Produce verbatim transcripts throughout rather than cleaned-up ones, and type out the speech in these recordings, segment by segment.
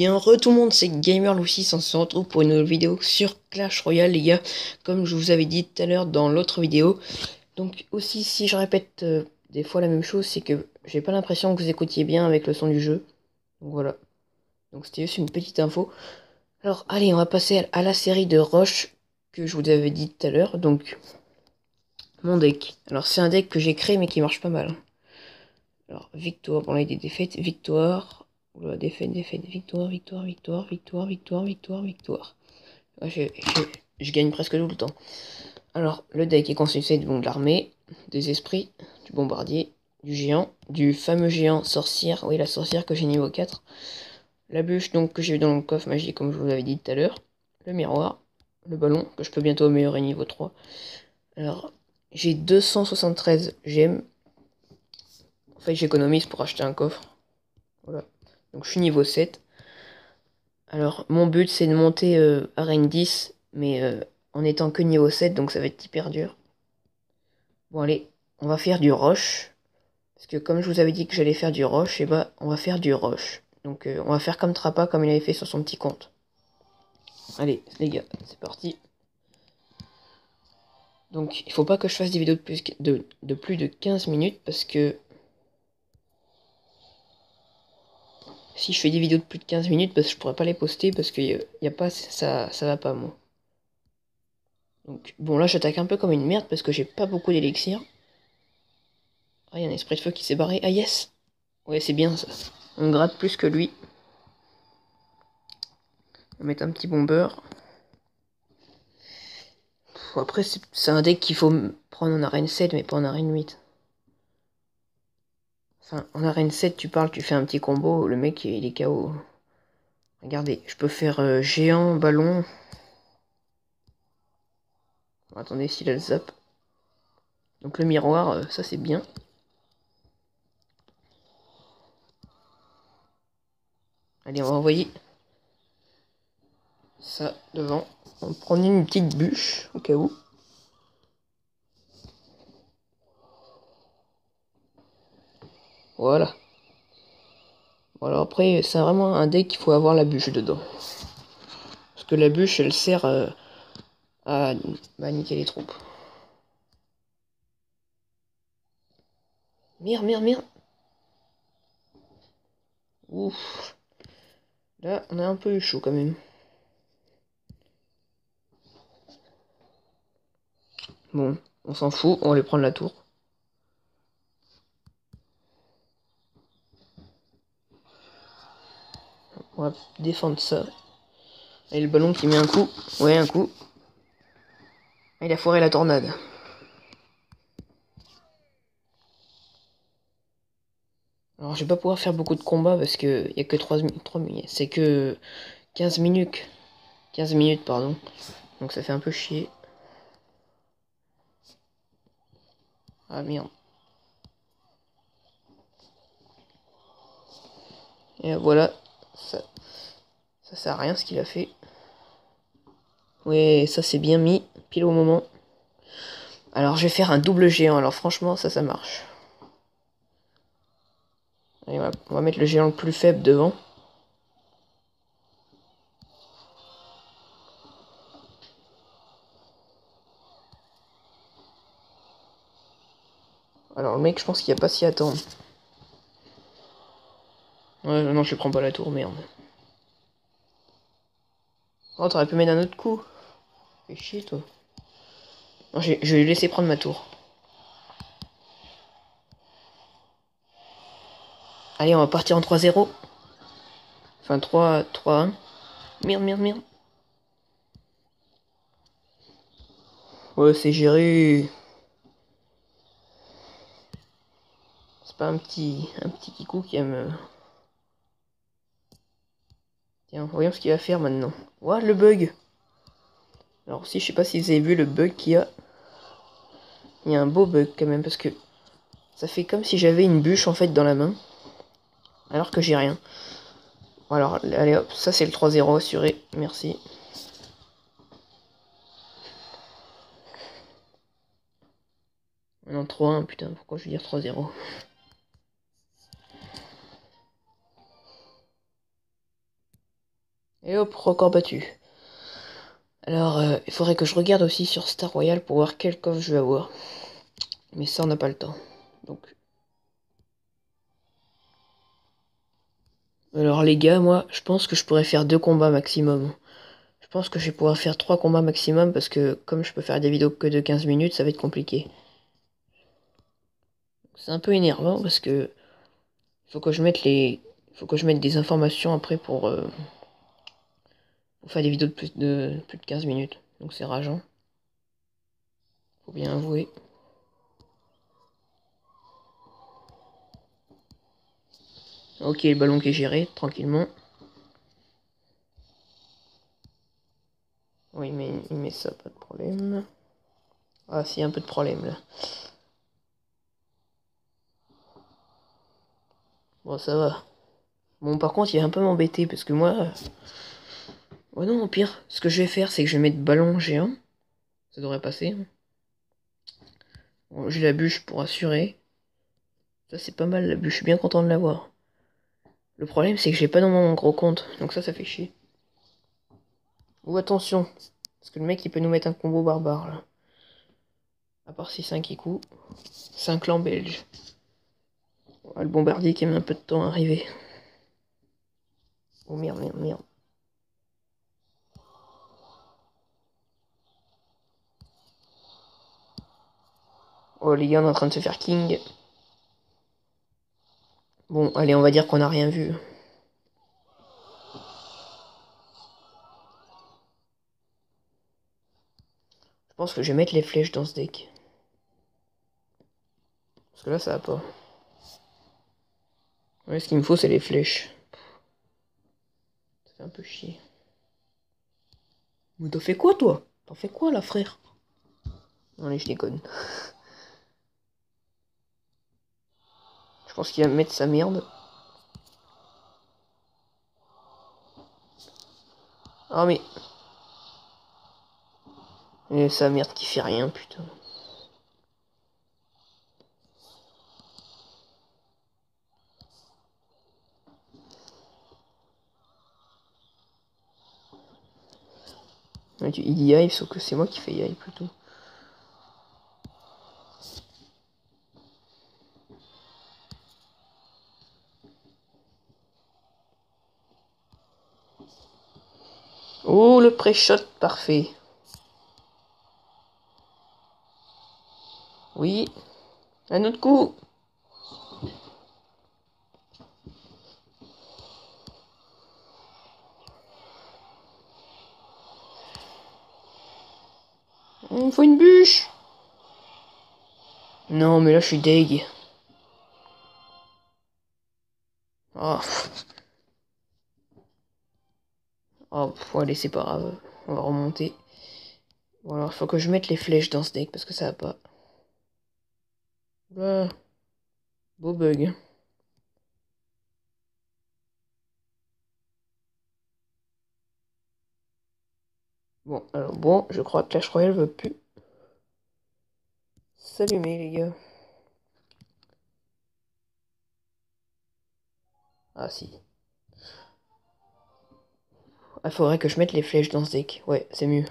bien, re tout le monde, c'est Gamer Lucy, on se retrouve pour une nouvelle vidéo sur Clash Royale, les gars, comme je vous avais dit tout à l'heure dans l'autre vidéo. Donc aussi, si je répète euh, des fois la même chose, c'est que j'ai pas l'impression que vous écoutiez bien avec le son du jeu. Donc voilà, donc c'était juste une petite info. Alors allez, on va passer à la série de Roche que je vous avais dit tout à l'heure. Donc mon deck, alors c'est un deck que j'ai créé mais qui marche pas mal. Alors victoire, bon là il y a des défaites, victoire... Oula, défaite, défaite, victoire, victoire, victoire, victoire, victoire, victoire, victoire. Ouais, je, je, je gagne presque tout le temps. Alors, le deck est constitué de, bon, de l'armée, des esprits, du bombardier, du géant, du fameux géant sorcière, oui la sorcière que j'ai niveau quatre, la bûche donc que j'ai eu dans le coffre magique comme je vous l'avais dit tout à l'heure, le miroir, le ballon que je peux bientôt améliorer niveau trois. Alors, j'ai deux cent soixante-treize gemmes. En fait, j'économise pour acheter un coffre. Voilà. Donc je suis niveau sept. Alors mon but c'est de monter euh, arène dix, mais euh, en étant que niveau sept, donc ça va être hyper dur. Bon allez, on va faire du roche. Parce que comme je vous avais dit que j'allais faire du roche, et bah on va faire du roche. Donc euh, on va faire comme Trappa, comme il avait fait sur son petit compte. Allez les gars, c'est parti. Donc il faut pas que je fasse des vidéos de plus de, de plus de quinze minutes, parce que si je fais des vidéos de plus de quinze minutes, parce que je pourrais pas les poster parce que y a, y a pas ça ça va pas moi. Donc bon là j'attaque un peu comme une merde parce que j'ai pas beaucoup d'élixir. Ah, il y a un esprit de feu qui s'est barré. Ah yes. Ouais, c'est bien ça. On gratte plus que lui. On va mettre un petit bomber. Pff, après c'est un deck qu'il faut prendre en arène sept mais pas en arène huit. Enfin en arène sept tu parles, tu fais un petit combo, le mec il est K O. Regardez, je peux faire euh, géant, ballon. Bon, attendez s'il a le zap. Donc le miroir, euh, ça c'est bien. Allez, on va envoyer ça devant. On va prendre une petite bûche, au cas où. Voilà. Bon, alors après, c'est vraiment un deck qu'il faut avoir la bûche dedans. Parce que la bûche, elle sert euh, à bah, niquer les troupes. Merde, merde, merde. Ouf. Là, on a un peu eu chaud quand même. Bon, on s'en fout, on va aller prendre la tour. On va défendre ça. Et le ballon qui met un coup. Ouais, un coup. Et il a foiré la tornade. Alors, je vais pas pouvoir faire beaucoup de combats parce que il y a que trois minutes. C'est que quinze minutes. quinze minutes, pardon. Donc ça fait un peu chier. Ah merde. Et voilà. Ça, ça sert à rien ce qu'il a fait. Ouais, ça c'est bien mis. Pile au moment. Alors je vais faire un double géant. Alors franchement, ça, ça marche. Allez, on va, on va mettre le géant le plus faible devant. Alors le mec, je pense qu'il n'y a pas s'y attendre. Ouais, non, je prends pas la tour, merde. Oh, t'aurais pu mettre un autre coup. Fais chier, toi. Non, je vais lui laisser prendre ma tour. Allez, on va partir en trois zéro. Enfin, trois un. Merde, merde, merde. Ouais, c'est géré. C'est pas un petit un petit kikou qui aime... Tiens, voyons ce qu'il va faire maintenant. Ouah, le bug. Alors si, je sais pas si vous avez vu le bug qu'il y a. Il y a un beau bug quand même, parce que ça fait comme si j'avais une bûche en fait dans la main. Alors que j'ai rien. Alors, allez hop, ça c'est le trois zéro assuré. Merci. Non, trois un, putain, pourquoi je veux dire trois zéro? Et hop, record battu. Alors, euh, il faudrait que je regarde aussi sur Star Royal pour voir quel coffre je vais avoir. Mais ça, on n'a pas le temps. Donc. Alors les gars, moi, je pense que je pourrais faire deux combats maximum. Je pense que je vais pouvoir faire trois combats maximum parce que comme je peux faire des vidéos que de quinze minutes, ça va être compliqué. C'est un peu énervant parce que faut que je mette les, faut que je mette des informations après pour, euh, pour faire des vidéos de plus de plus de quinze minutes. Donc c'est rageant. Faut bien avouer. Ok, le ballon qui est géré tranquillement. Oui, mais il met ça, pas de problème. Ah, si, un peu de problème là. Bon, ça va. Bon, par contre, il va un peu m'embêter parce que moi. Oh non, au pire, ce que je vais faire, c'est que je vais mettre ballon géant. Ça devrait passer. Bon, j'ai la bûche pour assurer. Ça, c'est pas mal, la bûche. Je suis bien content de l'avoir. Le problème, c'est que j'ai pas dans mon gros compte. Donc ça, ça fait chier. Ou attention. Parce que le mec, il peut nous mettre un combo barbare, là. À part si c'est un kikou. C'est un clan belge. Ah, le bombardier qui met un peu de temps à arriver. Oh merde, merde, merde. Oh, les gars, on est en train de se faire king. Bon, allez, on va dire qu'on a rien vu. Je pense que je vais mettre les flèches dans ce deck. Parce que là, ça va pas. Ouais, ce qu'il me faut, c'est les flèches. Ça fait un peu chier. Mais t'en fais quoi, toi? T'en fais quoi, là, frère? Non, allez, je déconne. Je pense qu'il va mettre sa merde. Ah, mais... Et sa merde qui fait rien, putain. Il y aille, sauf que c'est moi qui fais y aille, plutôt. Oh, le pré-shot parfait. Oui. Un autre coup. Il me faut une bûche. Non, mais là, je suis deg. Oh. Oh, pff, allez, c'est pas grave. On va remonter. Bon, alors, il faut que je mette les flèches dans ce deck, parce que ça va pas. Ah, beau bug. Bon, alors, bon, je crois que Clash Royale veut plus s'allumer, les gars. Ah, si. Il faudrait que je mette les flèches dans ce deck. Ouais, c'est mieux.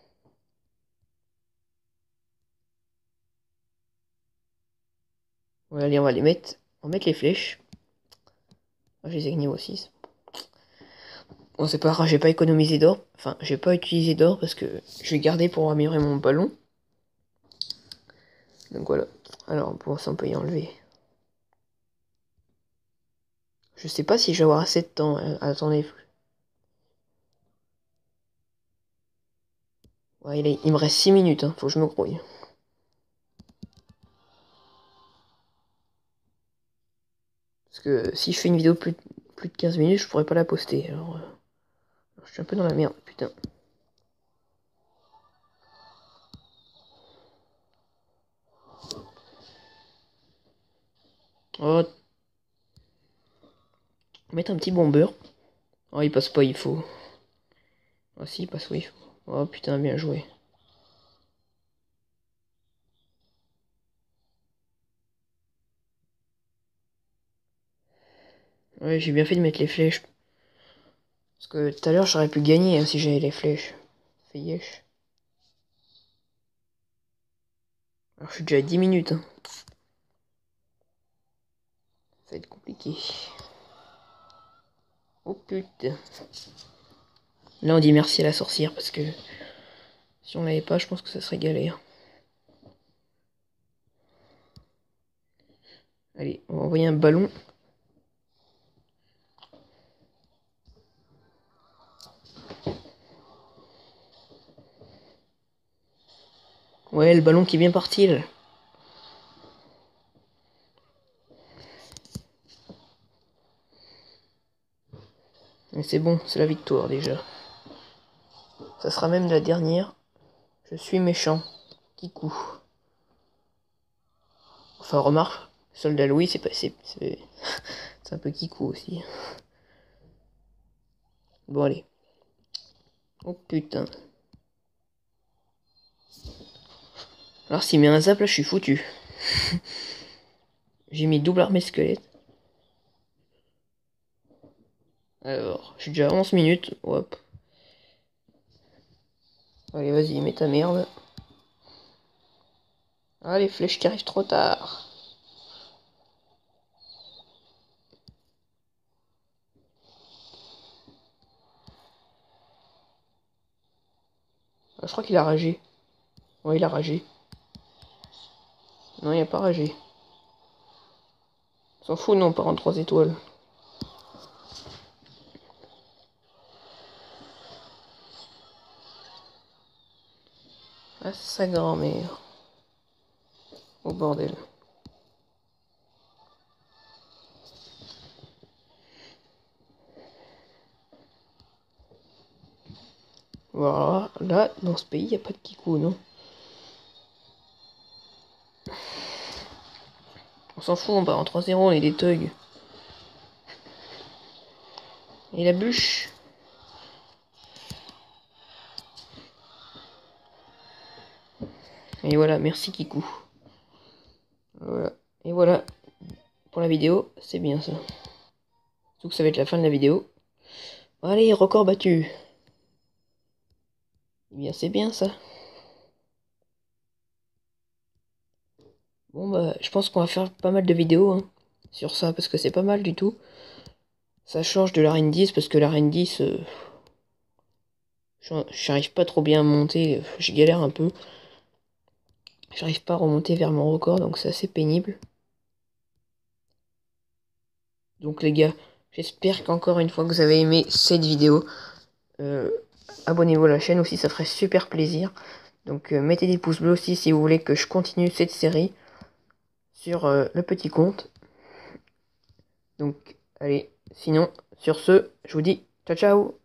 Ouais, allez, on va les mettre. On va mettre les flèches. Ah, je les ai niveau six. Bon, c'est pas grave, j'ai pas économisé d'or. Enfin, j'ai pas utilisé d'or parce que je vais garder pour améliorer mon ballon. Donc voilà. Alors, bon, ça on peut y enlever. Je sais pas si je vais avoir assez de temps. Hein. Attendez. Ouais, il, est... il me reste six minutes, hein. Faut que je me grouille. Parce que si je fais une vidéo plus de, plus de quinze minutes, je pourrais pas la poster. Alors, euh... alors, je suis un peu dans la merde, putain. Oh. Mettre un petit bomber. Oh, il passe pas, il faut. Ah si, il passe, oui. Oh putain, bien joué. Ouais, j'ai bien fait de mettre les flèches. Parce que tout à l'heure, j'aurais pu gagner hein, si j'avais les flèches. Fait yesh. Alors, je suis déjà à dix minutes. Hein. Ça va être compliqué. Oh putain. Là, on dit merci à la sorcière parce que si on l'avait pas, je pense que ça serait galère. Allez, on va envoyer un ballon. Ouais, le ballon qui est bien parti là. Mais c'est bon, c'est la victoire déjà. Ça sera même la dernière. Je suis méchant. Kikou. Enfin, remarque, Soldat Louis, c'est pas. C'est un peu Kikou aussi. Bon, allez. Oh putain. Alors, s'il met un zap là, je suis foutu. J'ai mis double armée squelette. Alors, j'ai déjà onze minutes. Hop. Allez, vas-y, mets ta merde. Ah, les flèches qui arrivent trop tard. Ah, je crois qu'il a ragé. Ouais, il a ragé. Non, il a pas ragé. S'en fout, non, on part en trois étoiles. Ah, c'est sa grand-mère. Oh bordel. Voilà, là, dans ce pays, il n'y a pas de Kikou, non? On s'en fout, on part en trois zéro, on est des thugs. Et la bûche? Et voilà, merci Kikou. Voilà. Et voilà, pour la vidéo, c'est bien ça. Surtout que ça va être la fin de la vidéo. Allez, record battu. Eh bien, c'est bien ça. Bon bah, je pense qu'on va faire pas mal de vidéos hein, sur ça, parce que c'est pas mal du tout. Ça change de l'arène dix, parce que l'arène dix, euh, j'arrive pas trop bien à monter, je galère un peu. J'arrive pas à remonter vers mon record, donc c'est assez pénible. Donc les gars, j'espère qu'encore une fois que vous avez aimé cette vidéo. Euh, Abonnez-vous à la chaîne aussi, ça ferait super plaisir. Donc euh, mettez des pouces bleus aussi si vous voulez que je continue cette série sur euh, le petit compte. Donc allez, sinon, sur ce, je vous dis ciao ciao.